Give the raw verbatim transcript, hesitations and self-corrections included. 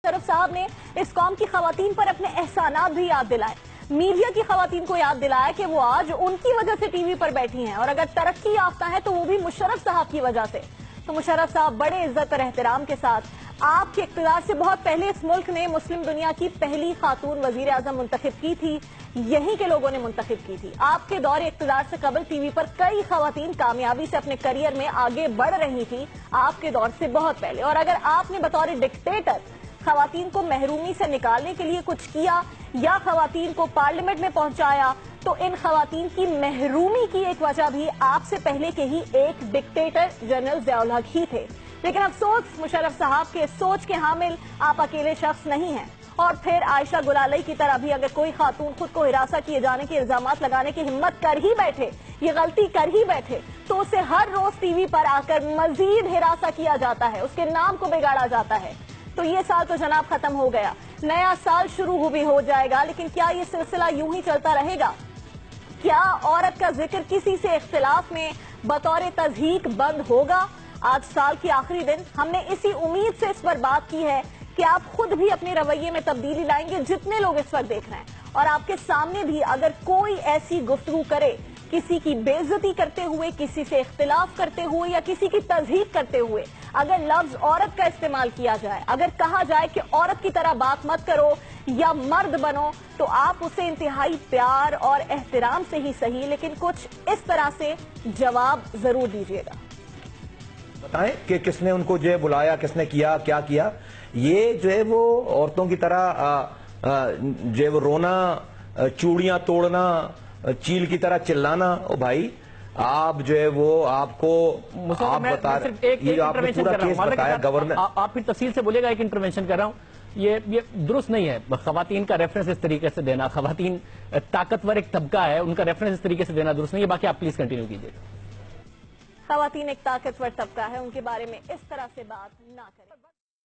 मुशर्रफ साहब ने इस कौम की खवातीन पर अपने एहसानात भी याद दिलाए, मीडिया की खवातीन को याद दिलाया कि वो आज उनकी वजह से टीवी पर बैठी हैं, और अगर तरक्की याफ्ता है तो वो भी मुशर्रफ साहब की वजह से। तो मुशर्रफ साहब बड़े इज्जत और एहतराम के साथ आपके इक़्तिदार से बहुत पहले इस मुल्क ने मुस्लिम दुनिया की पहली खातून वजीर आजम मुंतखब की थी, यहीं के लोगों ने मुंतखब की थी। आपके दौर इक़्तिदार से कबल टीवी पर कई खवातीन कामयाबी से अपने करियर में आगे बढ़ रही थी, आपके दौर से बहुत पहले। और अगर आपने बतौर डिक्टेटर खवातीन को महरूमी से निकालने के लिए कुछ किया या खवातीन को पार्लियामेंट में पहुंचाया, तो इन खवातीन की महरूमी की एक वजह भी आपसे पहले के ही एक डिक्टेटर जनरल ज़ियाउल हक ही थे। लेकिन अफसोस मुशर्रफ साहब के सोच के हामिल आप अकेले शख्स नहीं हैं। और फिर आयशा गुलालई की तरह भी अगर कोई खातून खुद को हिरासा किए जाने के इल्जामात लगाने की हिम्मत कर ही बैठे, ये गलती कर ही बैठे, तो उसे हर रोज टीवी पर आकर मजीद हिरासा किया जाता है, उसके नाम को बिगाड़ा जाता है। तो ये साल तो जनाब खत्म हो गया, नया साल शुरू भी हो जाएगा, लेकिन क्या ये सिलसिला यूं ही चलता रहेगा? क्या औरत का जिक्र किसी से इख्तिलाफ में बतौर तज़हीक बंद होगा? आज साल की आखिरी दिन हमने इसी उम्मीद से इस पर बात की है कि आप खुद भी अपने रवैये में तब्दीली लाएंगे, जितने लोग इस वक्त देख रहे हैं। और आपके सामने भी अगर कोई ऐसी गुफ्तगू करे, किसी की बेइज्जती करते हुए, किसी से इख्तिलाफ करते हुए या किसी की तज़हीक करते हुए अगर लफ्ज औरत का इस्तेमाल किया जाए, अगर कहा जाए कि औरत की तरह बात मत करो या मर्द बनो, तो आप उसे इंतहाई प्यार और एहतराम से ही सही, लेकिन कुछ इस तरह से जवाब जरूर दीजिएगा। बताएं कि किसने उनको जो है बुलाया, किसने किया, क्या किया। ये जो है वो औरतों की तरह आ, आ, जो है वो रोना, चूड़ियां तोड़ना, चील की तरह चिल्लाना, ओ भाई आप जो है वो आपको आप बता रहे, ये जो आपने पूरा केस बताया गवर्नर, आप फिर तफसील से बोलेगा। एक इंटरवेंशन कर रहा हूँ, ये ये दुरुस्त नहीं है खवातीन का रेफरेंस इस तरीके से देना। खवातीन ताकतवर एक तबका है, उनका रेफरेंस इस तरीके से देना दुरुस्त नहीं है। बाकी आप प्लीज कंटिन्यू कीजिए। खवातीन एक ताकतवर तबका है, उनके बारे में इस तरह से बात ना करें।